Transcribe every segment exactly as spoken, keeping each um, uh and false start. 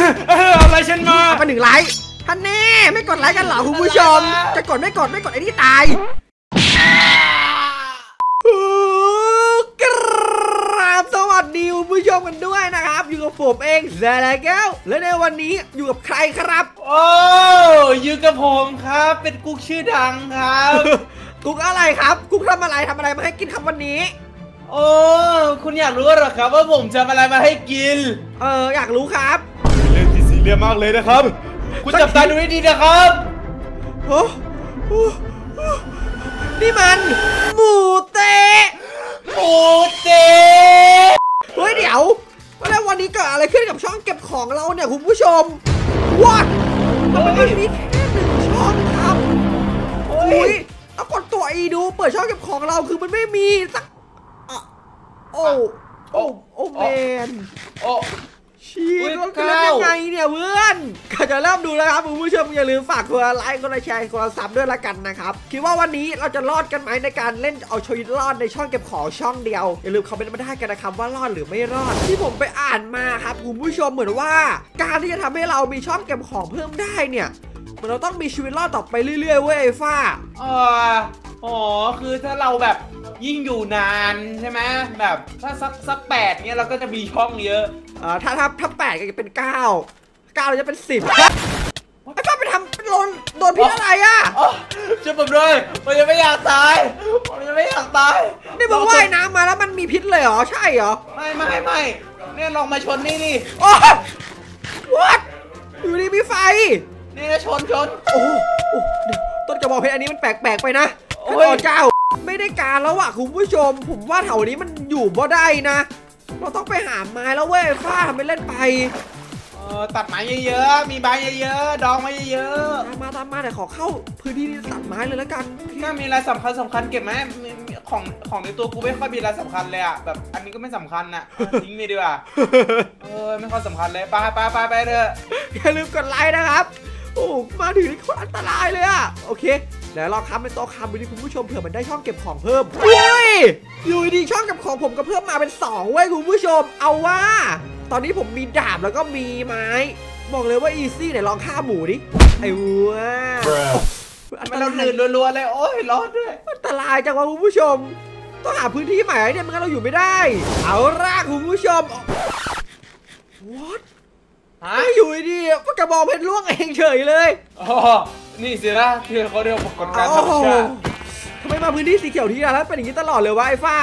อะไรฉันมาไปหนึ่งไลค์ท่านแน่ไม่กดไลค์กันเหรอคุณผู้ชมจะกดไม่กดไม่กดไอ้นี่ตายกราบสวัสดีคุณผู้ชมกันด้วยนะครับอยู่กับผมเองแซลแก้วและในวันนี้อยู่กับใครครับโอ้อยู่กับผมครับเป็นกุ๊กชื่อดังครับกุ๊กอะไรครับกุ๊กทำอะไรทำอะไรมาให้กินครับวันนี้โอ้คุณอยากรู้หรอครับว่าผมจะทำอะไรมาให้กินเอออยากรู้ครับเรื่องที่ซีเรียสมากเลยนะครับคุณจับตาดูให้ดีนะครับโอ้นี่มันหมูเตะหมูเตะเฮ้ยเดี๋ยวแล้ววันนี้เกิดอะไรขึ้นกับช่องเก็บของเราเนี่ยคุณผู้ชมว้าทำไมมันมีแค่หนึ่งช่องครับโอ้ยเอากดตัวอีดูเปิดช่องเก็บของเราคือมันไม่มีสักโอ้โอ้โอ้แมนโอ้ชีสมันจะเล่นยังไงเนี่ยเพื่อนก็จะเริ่มดูแล้วครับคุณผู้ชมอย่าลืมฝากกดไลค์กดแชร์กดซับด้วยละกันนะครับคิดว่าวันนี้เราจะรอดกันไหมในการเล่นเอาชีวิตรอดในช่องเก็บของช่องเดียวอย่าลืมคอมเมนต์มาได้กันนะครับว่ารอดหรือไม่รอดที่ผมไปอ่านมาครับคุณผู้ชมเหมือนว่าการที่จะทำให้เรามีช่องเก็บของเพิ่มได้เนี่ยมันเราต้องมีชีวิตรอดต่อไปเรื่อยๆเว้ยไอ้ฟ้าเอออ๋อคือถ้าเราแบบยิ่งอยู่นานใช่ไหมแบบถ้าสักสักแปดเนี้ยเราก็จะมีช่องเยอะอ่าถ้าถ้าถ้าแปดก็จะเป็นเก้าเก้าจะเป็นสิบไอ้ฟ้าไปทำเป็นโดนโดนพิษอะไรอ่ะช่วยผมด้วยผมยังไม่อยากตายผมยังไม่อยากตายนี่มึงว่ายน้ำมาแล้วมันมีพิษเลยเหรอใช่เหรอไม่ไม่ไม่เนี่ยลองมาชนนี่นี่โอ้วัดอยู่ดีมีไฟนี่นะชนชนโอ้ต้นกระบอกเพชรอันนี้มันแปลกๆไปนะโอ้เจ้าไม่ได้การแล้วว่ะคุณผู้ชมผมว่าแถวนี้มันอยู่บ่ได้นะเราต้องไปหาไม้แล้วเว้ยฟ้าทำไปเล่นไปเออตัดไม้เยอะๆมีใบเยอะๆดองไม้เยอะๆตามมาตามมาเดี๋ยวขอเข้าพื้นที่ที่ตัดไม้เลยแล้วกันถ้ามีอะไรสำคัญสำคัญเก็บไหมของของในตัวกูไม่ค่อยมีอะไรสำคัญเลยอ่ะแบบอันนี้ก็ไม่สำคัญอ่ะทิ้งไปดีกว่าเออไม่ค่อยสำคัญเลยไปไปไปไปเถอะอย่าลืมกดไลค์นะครับโอ้มาถึงนี่โคตรอันตรายเลยอะโอเคเดี๋ยวเราค้ำเป็นโต๊ะค้ำไปดิคุณผู้ชมเผื่อมันได้ช่องเก็บของเพิ่มเฮ้ยอยู่ดีช่องเก็บของผมก็เพิ่มมาเป็นสองเว้ยคุณผู้ชมเอาว่าตอนนี้ผมมีดาบแล้วก็มีไม้บอกเลยว่าอีซี่เนี่ยลองฆ่าหมูดิไอ้วัวมันเราลื่นรัวๆเลยโอ้ยร้อนด้วยอันตรายจังวะคุณผู้ชมต้องหาพื้นที่ใหม่เนี่ยมันก็เราอยู่ไม่ได้เอาล่ะคุณผู้ชม whatไม่อยู่ดีๆกระบอกเพชรล่วงเองเฉยเลยอ๋อนี่สินะที่เขาเรียกว่าปรากฏการณ์ธรรมชาติทำไมมาพื้นที่สีเขียวที่แล้วเป็นอย่างนี้ตลอดเลยวะไอ้ฟ้า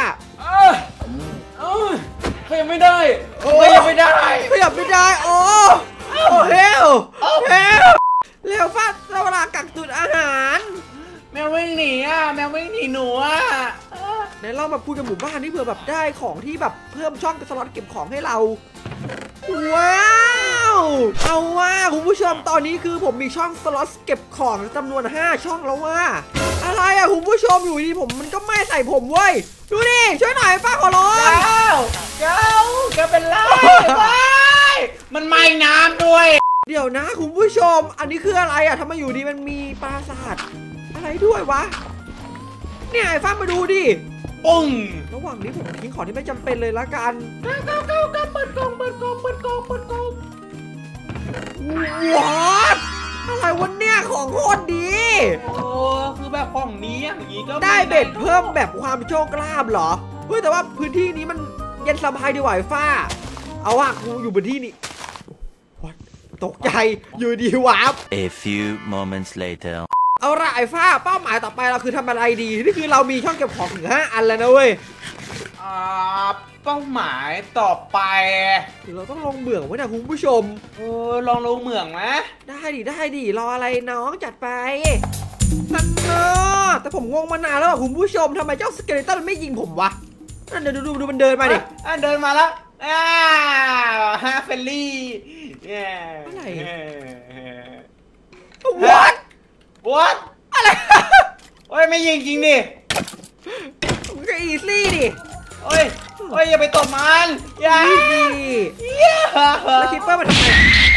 ขยับไม่ได้ขยับไม่ได้ขยับไม่ได้โอ้โอ้เฮลเฮลเร็วฟ้าเวลากักตุนอาหารแมววิ่งหนีอ่ะแมววิ่งหนีหนูอ่ะไหนเราแบบคุยกับหมู่บ้านนี่เผื่อแบบได้ของที่แบบเพิ่มช่องสล็อตเก็บของให้เราว้าวเอาว่าคุณผู้ชมตอนนี้คือผมมีช่องสล็อตเก็บของจำนวนห้าช่องแล้วว่าอะไรอะคุณผู้ชมอยู่ดีผมมันก็ไม่ใส่ผมเว้ยดูดิช่วยหน่อยป้าขอร้องเจ้าเจ้าจะเป็นไรมันไหม้น้ำด้วยเดี๋ยวนะคุณผู้ชมอันนี้คืออะไรอะทำไมอยู่ดีมันมีปราสาทอะไรด้วยวะเนี่ยไอ้ฟ้ามาดูดิปุ้งระหว่างนี้ผมทิ้งของที่ไม่จำเป็นเลยละกันก้าวก้าวก้าวก้าวเปิดกล่องเปิดกล่องเปิดกล่องเปิดกล่องว้าวอะไรวันเนี้ยของโคตรดีโอ้คือแบบของนี้อย่างนี้ก็ได้เบ็ดเพิ่มแบบความโชคลาภเหรอเฮ้ยแต่ว่าพื้นที่นี้มันเย็นสบายดีกว่าไอ้ฟ้าเอาว่ากูอยู่บนที่นี้ตกใจอยู่ดีวะ A few moments later เอาละไอ้ฟ้าเป้าหมายต่อไปเราคือทำอะไรดีนี่คือเรามีช่องเก็บของถึงห้าอันแล้วนะเว้ยอ่าเป้าหมายต่อไปเราต้องลงเหมืองไว้นะคุณผู้ชมเออลองลงเหมืองไหมได้ดิได้ดิรออะไรน้องจัดไปนั่นเนอะแต่ผมงงมานานแล้วคุณผู้ชมทำไมเจ้าสเกเลตันไม่ยิงผมวะนั่นเดี๋ยวดูดูมันเดินมาดิอ่ะเดินมาแล้วอ่าฮาเฟลลี่อะไร what what อะไรโอ้ยไม่ยิงจริงดิมันก็อีซี่ดิโอ้ยโอ้ยอย่าไปตบมันอย่าดิแล้วคิปเปอร์มาทำไม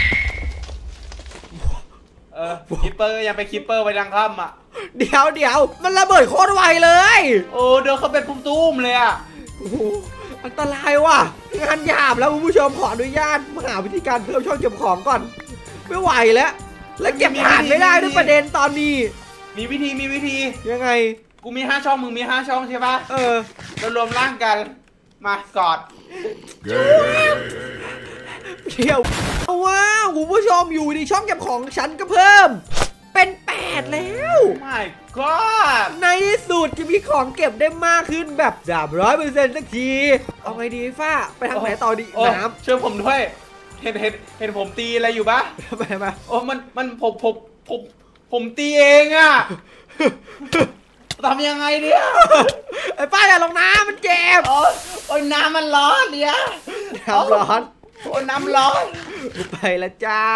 เออคิปเปอร์ยังไปคิปเปอร์ไปดังค่ำอ่ะเดี๋ยวเดี๋ยวมันระเบิดโคตรไวเลยโอ้เดินเข้าไปตุ้มๆเลยอ่ะอันตรายว่ะงานหยาบแล้วคุณผู้ชมขออนุญาตมาหาวิธีการเพิ่มช่องเก็บของก่อนไม่ไหวแล้วแล้วเก็บผ่านไม่ได้ด้วยประเด็นตอนนี้มีวิธีมีวิธียังไงกูมีห้าช่องมึงมีห้าช่องใช่ปะเออเรารวมร่างกันมากอดเที่ยวว้าวคุณผู้ชมอยู่ในช่องเก็บของฉันก็เพิ่มเป็นแปดแล้วไม่ก็ในที่สุดจะมีของเก็บได้มากขึ้นแบบสามร้อยเปอร์เซ็นต์สักทีเอาไงดีฟ้าไปทางไหนต่อดีน้ำช่วยผมด้วยเห็นเห็นเห็นผมตีอะไรอยู่ปะทำไมมาโอ้มันมันผมผมผมผมตีเองอะทำยังไงเนี่ยไอ้ป้าอย่าลงน้ำมันเจ็บโอ้ยน้ำมันร้อนเนี่ยน้ำร้อนโอ้น้ำร้อนไปแล้วจ้า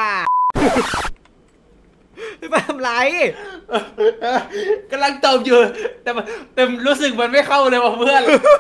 ไปทำไรกำลังตบอยู่แต่แต่รู้สึกมันไม่เข้าเลยว่ะเพื่อน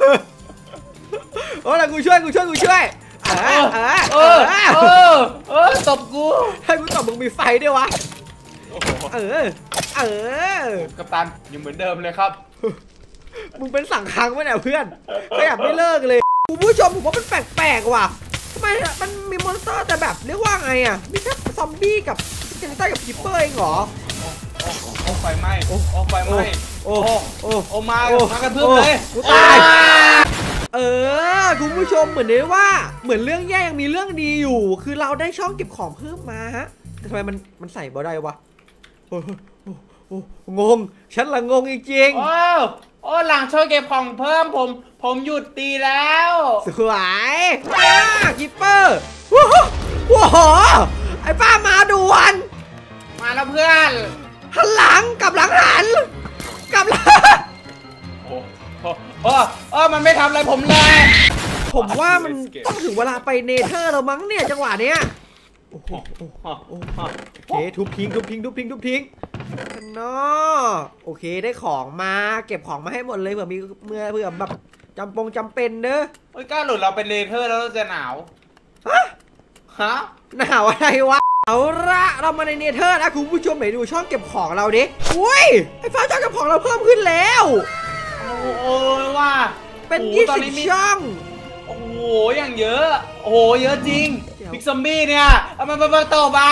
โอ้แล้วกูช่วยกูช่วยกูช่วยเออเออเออเออเออตบกูให้กูตบมึงมีไฟด้วยวะเออเออกัปตันยังเหมือนเดิมเลยครับมึงเป็นสั่งคังไหมเนี่ยเพื่อนขยับไม่เลิกเลยคุณผู้ชมผมว่ามันแปลกๆว่ะทำไมมันมีมอนสเตอร์แต่แบบเรียกว่าไงอ่ะมีแค่ซอมบี้กับเจนต้ากับคิปเปอร์เองเหรอโอ้ไฟไหม้โอ้ไฟไหม้โอ้โอ้โอ้มามากันเพิ่มเลยกูตายเออคุณผู้ชมเหมือนได้ว่าเหมือนเรื่องแย่ยังมีเรื่องดีอยู่คือเราได้ช่องเก็บของเพิ่มมาฮะแต่ทำไมมันมันใส่บ่ได้วะโอ้โอ้งงฉันละงงจริงๆโอ้โอ้หลังช่องเก็บของเพิ่มผมผมหยุดตีแล้วสวยคิปเปอร์ว้าวไอ้ป้ามาด่วนมาแล้วเพื่อนหันหลังกับหลังหันกับหลังโอ้โอ้โอ้มันไม่ทำอะไรผมเลยผมว่ามันต้องถึงเวลาไปเนเธอร์แล้วมั้งเนี่ยจังหวะเนี้ยโอ้โหโอเคทุบทิ้งทุบทิ้งทุบทิ้งทุบทิ้งเนาะโอเคได้ของมาเก็บของมาให้หมดเลยเผื่อมีเมื่อเผื่อแบบจำปงจำเป็นเนอะโอ้ยก้าหลุดเราเป็นเนเธอร์แล้วเราจะหนาวฮะฮะหนาวอะไรวะเอาละเรามาในเนเธอร์นะคุณผู้ชมไหนดูช่องเก็บของเราดิอุ้ยไอ้ฟ้าช่องเก็บของเราเพิ่มขึ้นแล้วโอ้ยว่าเป็นยี่สิบช่องโอ้โหอย่างเยอะโอ้โหเยอะจริงพิกซอมบี้เนี่ยเอามามาโตบ้า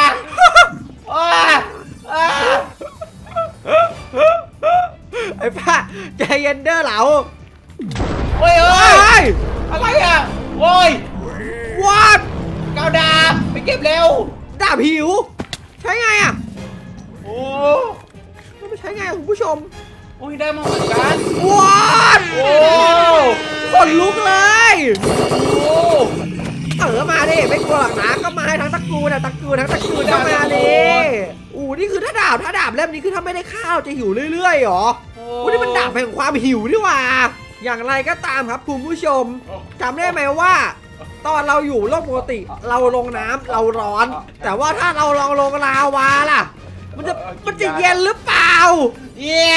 ไอ้ป้าใจเย็นเด้อเหลาโอ้ยเอ้ยอะไรอ่ะโอ้ยวัดกาวดาบไปเก็บเร็วดาบหิวใช้ไงอ่ะโอ้ไม่ใช้ไงคุณผู้ชมโอ้ยได้มาเหมือนกันวัดโอ้ขนลุกเลยโอ้เออมาดิไม่กลัวหรอกนะก็มาให้ทั้งตะกูนะตะกูทั้งตะกูก็มาดิอู้นี่คือถ้าดาบถ้าดาบเล่มนี้คือถ้าไม่ได้ข้าวจะหิวเรื่อยๆหรอโอ้นี่มันดาบแห่งความหิวนี่ว่าอย่างไรก็ตามครับคุณผู้ชมจำได้ไหมว่าตอนเราอยู่โลกปกติเราลงน้ำเราร้อนแต่ว่าถ้าเราลองลงลาวาล่ะมันจะมันจะเย็นหรือเปล่าเย้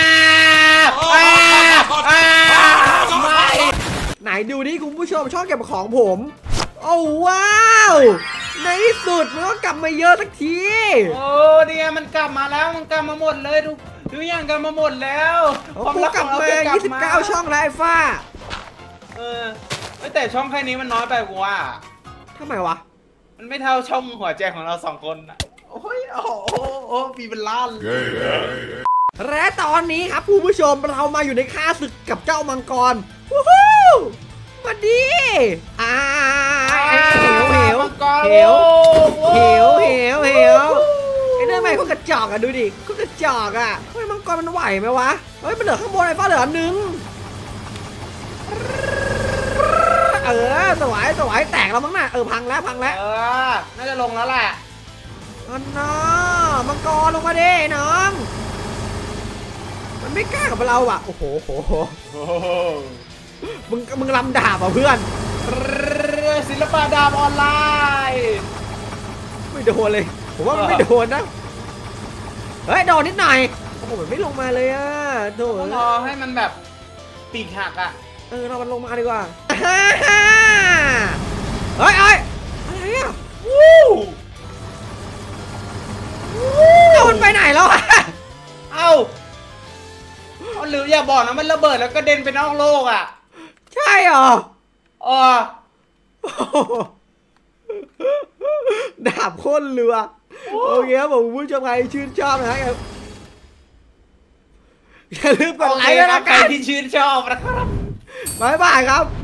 ไม่ไหนดูนี่คุณผู้ชมชอบเก็บของผมโอ้ว้าวในที่สุดมันก็กลับมาเยอะสักทีโอ้เนี่ยมันกลับมาแล้วมันกลับมาหมดเลยทุกทุกอย่างกลับมาหมดแล้วผมกลับมายี่สิบเก้าช่องแล้วไอ้ฟ้าเออแต่ช่องแค่นี้มันน้อยไปกูว่าทำไมวะมันไม่เท่าช่องหัวใจของเราสองคนนะโอ้ยโอ้โอ้โอ้ปีเป็นล้านและตอนนี้ครับคุณผู้ชมเรามาอยู่ในค่าศึกกับเจ้ามังกรวู้ฮู้มาดีอ่าเหวเหวเหวเหวเหวเหวไอ้เรื่องใหม่ก็กระจอกอ่ะดูดิก็กระจอกอ่ะเฮ้ยมังกรมันไหวไหมวะเฮ้ยมันเหลือข้างบนไอ้ฟ้าเหลือหนึ่งเออสวยสวยแตกแล้วมั้งน่ะเออพังแล้วพังแล้วเออน่าจะลงแล้วแหละอันน่ะมังกรลงมาดิน้องมันไม่กล้ากับเราอ่ะโอ้โหโอ้โหมึงมึงลำดาบอ่ะเพื่อนศิลปะดาบออนไลน์ไม่โดนเลยผมว่ามันไม่โดนนะเฮ้ยโดนนิดหน่อยโอ้โหมันไม่ลงมาเลยอ่ะโดนรอให้มันแบบปีกหักอ่ะเออเรามันลงมาดีกว่าเฮ้ยเฮ้ยอะไรอ่ะวู้เอามันไปไหนแล้วอ่ะเอ้าหรืออย่าบอกนะมันระเบิดแล้วก็เด่นไปนอกโลกอ่ะใช่เหรอเออดาบโค่นเรือโอเคครับผมผู้ชมใครชื่นชอบนะครับอย่าลืมกดโอไลเคค์ด้วยครันะบใคครรับที่ชื่นชอบนะครับบ๊ายบายครับ